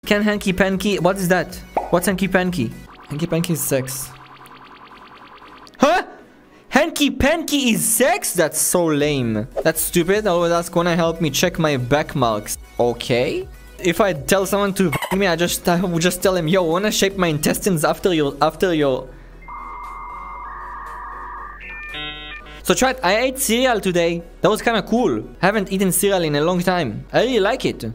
Can Hanky Panky... What is that? What's Hanky Panky? Hanky Panky is sex. Huh? Hanky Panky is sex? That's so lame. That's stupid. I always ask, wanna help me check my back marks. Okay. If I tell someone to me, I would just tell him, yo, wanna shape my intestines after your... So try it. I ate cereal today. That was kinda cool. Haven't eaten cereal in a long time. I really like it.